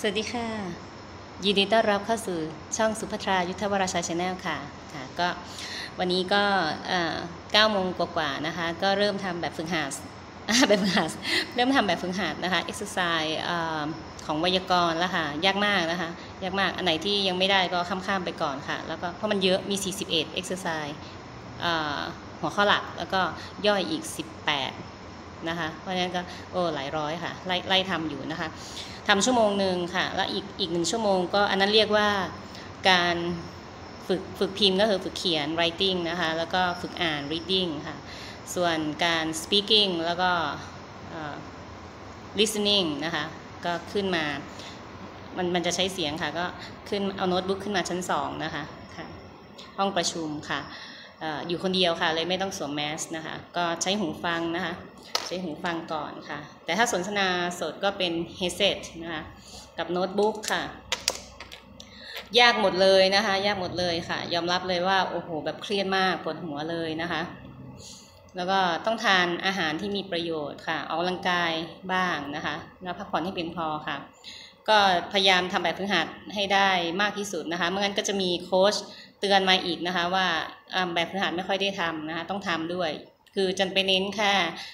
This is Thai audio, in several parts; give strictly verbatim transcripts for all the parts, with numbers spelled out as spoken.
สวัสดีค่ะยินดีต้อนรับเข้าสู่ช่องสุภัทรายุทธวราชาชาแนลค่ะค่ะก็วันนี้ก็เก้าโมงกว่าๆนะคะก็เริ่มทำแบบฝึกหัดแบบฝึกหัดเริ่มทำแบบฝึกหัดนะคะ exercise ของไวยากรณ์แล้วค่ะยากมากนะคะยากมากอันไหนที่ยังไม่ได้ก็ข้ามๆไปก่อนค่ะแล้วก็เพราะมันเยอะมีสี่สิบเอ็ด exercise หัวข้อหลักแล้วก็ย่อยอีกสิบแปดนะคะเพราะฉะนั้นก็โอ้หลายร้อยค่ะไล่ไล่ทำอยู่นะคะทำชั่วโมงหนึ่งค่ะแล้วอีกอีกหนึ่งชั่วโมงก็อันนั้นเรียกว่าการฝึกฝึกพิมพ์ก็คือฝึกเขียน writing นะคะแล้วก็ฝึกอ่าน reading ค่ะส่วนการ speaking แล้วก็ listening นะคะก็ขึ้นมามันมันจะใช้เสียงค่ะก็ขึ้นเอาโน้ตบุ๊กขึ้นมาชั้นสองนะคะค่ะห้องประชุมค่ะอยู่คนเดียวค่ะเลยไม่ต้องสวมแมสนะคะก็ใช้หูฟังนะคะใช้หูฟังก่อนค่ะแต่ถ้าสนทนาสดก็เป็น headset นะคะกับโน้ตบุ๊กค่ะยากหมดเลยนะคะยากหมดเลยค่ะยอมรับเลยว่าโอ้โหแบบเครียดมากปวดหัวเลยนะคะแล้วก็ต้องทานอาหารที่มีประโยชน์ค่ะออกกำลังกายบ้างนะคะแล้วพักผ่อนให้เพียงพอค่ะก็พยายามทำแบบฝึกหัดให้ได้มากที่สุดนะคะไม่งั้นก็จะมีโค้ชเตือนมาอีกนะคะว่าแบบฝึกหัดไม่ค่อยได้ทำนะคะต้องทำด้วยคือจันไปเน้นแค่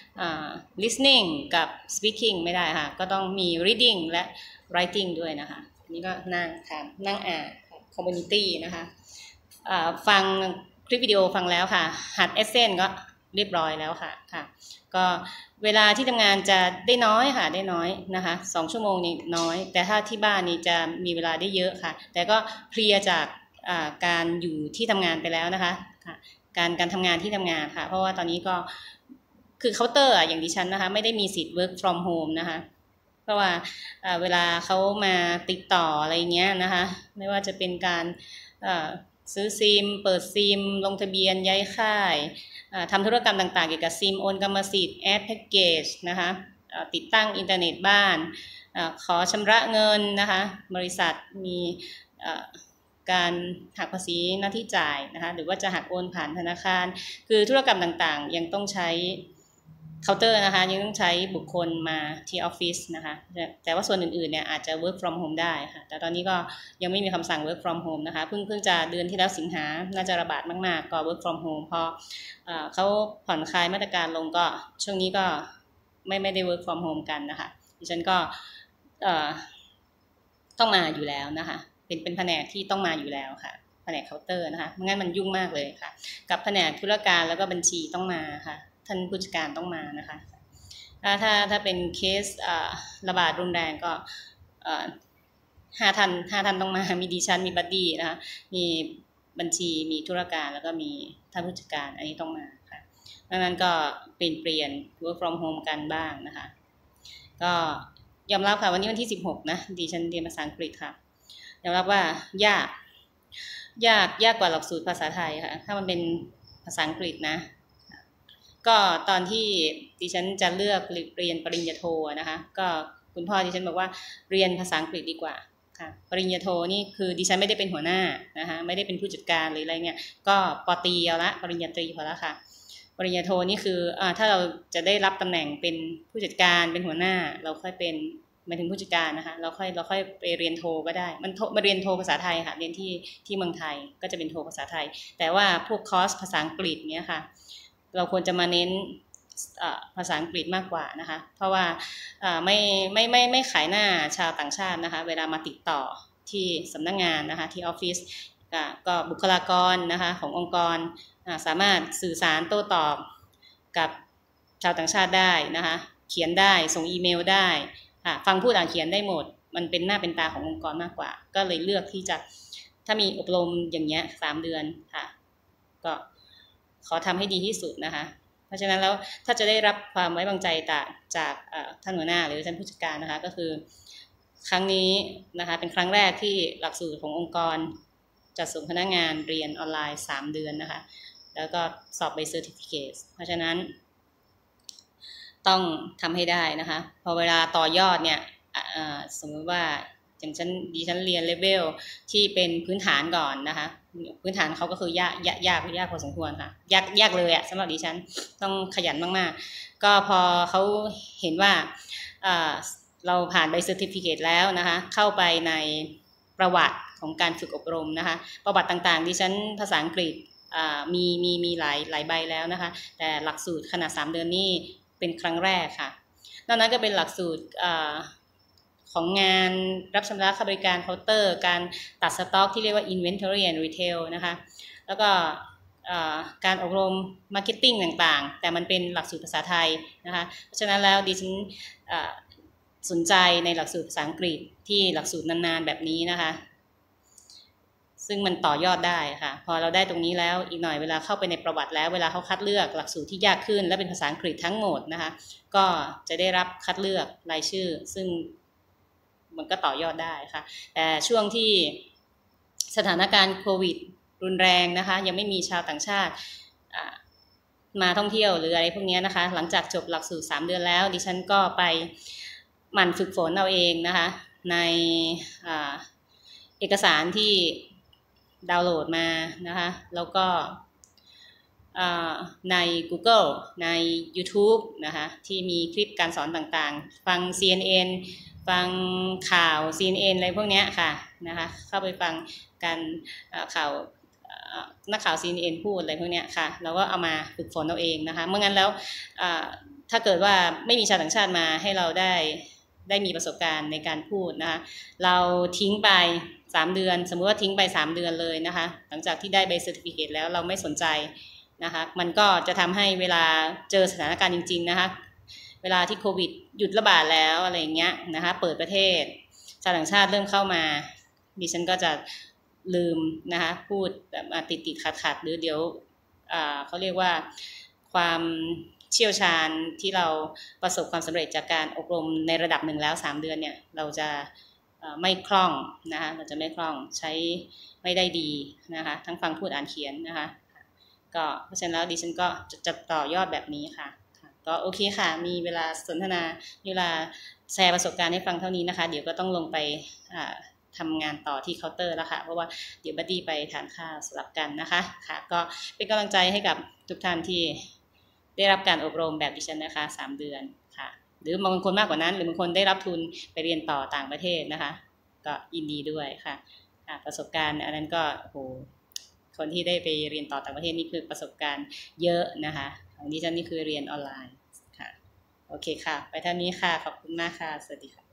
listening กับ speaking ไม่ได้ค่ะก็ต้องมี reading และ writing ด้วยนะคะนี่ก็นั่งทำนั่งอ่าน community นะคะฟังคลิปวิดีโอฟังแล้วค่ะหัด Essence ก็เรียบร้อยแล้วค่ะค่ะก็เวลาที่ทำงานจะได้น้อยค่ะได้น้อยนะคะสองชั่วโมงนี่น้อยแต่ถ้าที่บ้านนี่จะมีเวลาได้เยอะค่ะแต่ก็เพลียจากการอยู่ที่ทำงานไปแล้วนะคะการการทำงานที่ทำงานค่ะเพราะว่าตอนนี้ก็คือเคาน์เตอร์อย่างดิฉันนะคะไม่ได้มีสิทธิ์ work from home นะคะเพราะว่าเวลาเขามาติดต่ออะไรเงี้ยนะคะไม่ว่าจะเป็นการซื้อซิมเปิดซิมลงทะเบียนย้ายค่ายทำธุรกรรมต่างๆเกี่ยวกับซิมโอนกรรมสิทธิ์แอดแพ็กเกจนะคะติดตั้งอินเทอร์เน็ตบ้านขอชำระเงินนะคะบริษัทมีการหักภาษีหน้าที่จ่ายนะคะหรือว่าจะหักโอนผ่านธนาคารคือธุรกรรมต่างๆยังต้องใช้เคาน์เตอร์นะคะยังต้องใช้บุคคลมาที่ออฟฟิศนะคะแต่ว่าส่วนอื่นๆเนี่ยอาจจะ work from home ได้ค่ะแต่ตอนนี้ก็ยังไม่มีคำสั่ง work from home นะคะเพิ่งเพิ่งจะเดือนที่แล้วสิงหาน่าจะระบาดมากๆก็ work from home พอเขาผ่อนคลายมาตรการลงก็ช่วงนี้ก็ไม่ไม่ได้ work from home กันนะคะดิฉันก็ต้องมาอยู่แล้วนะคะเป็นเป็นแผนกที่ต้องมาอยู่แล้วค่ะแผนกเคาน์เตอร์นะคะไม่งั้นมันยุ่งมากเลยค่ะกับแผนกธุรการแล้วก็บัญชีต้องมาค่ะท่านผู้จัดการต้องมานะคะถ้าถ้าถ้าเป็นเคสระบาดรุนแรงก็ห้าท่านห้าท่านต้องมามีดิฉันมีบัดดี้นะคะมีบัญชีมีธุรการแล้วก็มีท่านผู้จัดการอันนี้ต้องมาค่ะดังนั้นก็เปลี่ยนเปลี่ยน work from home กันบ้างนะคะก็ยอมรับค่ะวันนี้วันที่สิบหกนะดิฉันเรียนภาษาอังกฤษค่ะยอมรับว่ายากยากยากกว่าหลักสูตรภาษาไทยค่ะถ้ามันเป็นภาษาอังกฤษนะก็ตอนที่ดิฉันจะเลือกเรียนปริญญาโทนะคะก็คุณพ่อดิฉันบอกว่าเรียนภาษาอังกฤษดีกว่าค่ะปริญญาโทนี่คือดิฉันไม่ได้เป็นหัวหน้านะคะไม่ได้เป็นผู้จัดการหรืออะไรเงี้ยก็ปตรีเอาละปริญญาตรีพอละค่ะปริญญาโทนี่คืออ่าถ้าเราจะได้รับตำแหน่งเป็นผู้จัดการเป็นหัวหน้าเราค่อยเป็นหมายถึงผู้จัดการนะคะเราค่อยเราค่อยไปเรียนโทก็ได้มันมาเรียนโทภาษาไทยค่ะเรียนที่ที่เมืองไทยก็จะเป็นโทภาษาไทยแต่ว่าพวกคอร์สภาษาอังกฤษเนี้ยค่ะเราควรจะมาเน้นภาษาอังกฤษมากกว่านะคะเพราะว่าไม่ไม่ไม่ไม่ขายหน้าชาวต่างชาตินะคะเวลามาติดต่อที่สำนักงานนะคะที่ออฟฟิศก็บุคลากรนะคะขององค์กรสามารถสื่อสารโต้ตอบกับชาวต่างชาติได้นะคะเขียนได้ส่งอีเมลได้ฟังพูดอ่านเขียนได้หมดมันเป็นหน้าเป็นตาขององค์กรมากกว่าก็เลยเลือกที่จะถ้ามีอบรมอย่างเงี้ยสามเดือนค่ะก็ขอทำให้ดีที่สุดนะคะเพราะฉะนั้นแล้วถ้าจะได้รับความไว้วางใจจากจากท่านหัวหน้าหรือท่านผู้จัดการนะคะก็คือครั้งนี้นะคะเป็นครั้งแรกที่หลักสูตรขององค์กรจัดส่งพนักงานเรียนออนไลน์สามเดือนนะคะแล้วก็สอบใบเซอร์ติฟิเคตเพราะฉะนั้นต้องทำให้ได้นะคะพอเวลาต่อยอดเนี่ยสมมติว่าอย่างฉันดิฉันเรียนเลเวลที่เป็นพื้นฐานก่อนนะคะพื้นฐานเขาก็คือยากยากยากยากพอสมควรค่ะยากยากเลยอะสำหรับดิฉันต้องขยันมากๆก็พอเขาเห็นว่าเราผ่านใบเซอร์ติฟิเคตแล้วนะคะเข้าไปในประวัติของการฝึกอบรมนะคะประวัติต่างๆดิฉันภาษาอังกฤษมีมีมีหลายหลายใบแล้วนะคะแต่หลักสูตรขนาดสามเดือนนี่เป็นครั้งแรกค่ะนอกนั้นก็เป็นหลักสูตรของงานรับชำระค่าบริการเคาน์เตอร์การตัดสต็อกที่เรียกว่า Inventory and Retail นะคะแล้วก็การอบรม Marketing ต่างๆแต่มันเป็นหลักสูตรภาษาไทยนะคะเพราะฉะนั้นแล้วดิฉันสนใจในหลักสูตรภาษาอังกฤษที่หลักสูตรนานๆแบบนี้นะคะซึ่งมันต่อยอดได้ค่ะพอเราได้ตรงนี้แล้วอีกหน่อยเวลาเข้าไปในประวัติแล้วเวลาเขาคัดเลือกหลักสูตรที่ยากขึ้นและเป็นภาษาอังกฤษทั้งหมดนะคะก็จะได้รับคัดเลือกรายชื่อซึ่งมันก็ต่อยอดได้ค่ะแต่ช่วงที่สถานการณ์โควิดรุนแรงนะคะยังไม่มีชาวต่างชาติมาท่องเที่ยวหรืออะไรพวกนี้นะคะหลังจากจบหลักสูตรสามเดือนแล้วดิฉันก็ไปหมั่นฝึกฝนเอาเองนะคะในเอกสารที่ดาวน์โหลดมานะคะแล้วก็ใน Google ใน YouTube นะคะที่มีคลิปการสอนต่างๆฟัง ซี เอ็น เอ็น ฟังข่าว ซี เอ็น เอ็น อะไรพวกนี้ค่ะนะคะเข้าไปฟังการข่าวนักข่าว ซี เอ็น เอ็น พูดอะไรพวกนี้ค่ะเราก็เอามาฝึกฝนเอาเองนะคะเมื่องั้นแล้วถ้าเกิดว่าไม่มีชาวต่างชาติมาให้เราได้ได้มีประสบการณ์ในการพูดนะคะเราทิ้งไปสามเดือนสมมุติว่าทิ้งไปสามเดือนเลยนะคะหลังจากที่ได้ใบเซอร์ติฟิเคตแล้วเราไม่สนใจนะคะมันก็จะทำให้เวลาเจอสถานการณ์จริงๆนะคะเวลาที่โควิดหยุดระบาดแล้วอะไรอย่างเงี้ยนะคะเปิดประเทศชาวต่างชาติเริ่มเข้ามาดิฉันก็จะลืมนะคะพูดแบบติดติดขัดขัดหรือเดี๋ยวเขาเรียกว่าความเชี่ยวชาญที่เราประสบความสำเร็จจากการอบรมในระดับหนึ่งแล้วสามเดือนเนี่ยเราจะไม่คล่องนะคะเราจะไม่คล่องใช้ไม่ได้ดีนะคะทั้งฟังพูดอ่านเขียนนะคะก็เพราะฉะนั้นแล้วดิฉันก็จะจะต่อยอดแบบนี้ค่ะก็โอเคค่ะมีเวลาสนทนาเวลาแชร์ประสบการณ์ให้ฟังเท่านี้นะคะเดี๋ยวก็ต้องลงไปทำงานต่อที่เคาน์เตอร์แล้วค่ะเพราะว่าเดี๋ยวบัดดี้ไปทานข้าวสลับกันนะคะค่ะก็เป็นกำลังใจให้กับทุกท่านที่ได้รับการอบรมแบบดิฉันนะคะสามเดือนค่ะหรือบางคนมากกว่านั้นหรือบางคนได้รับทุนไปเรียนต่อต่างประเทศนะคะก็ยินดีด้วยค่ะประสบการณ์อันนั้นก็โอ้โหคนที่ได้ไปเรียนต่อต่างประเทศนี่คือประสบการณ์เยอะนะคะของดิฉันนี่คือเรียนออนไลน์ค่ะโอเคค่ะไปเท่านี้ค่ะขอบคุณมากค่ะสวัสดีค่ะ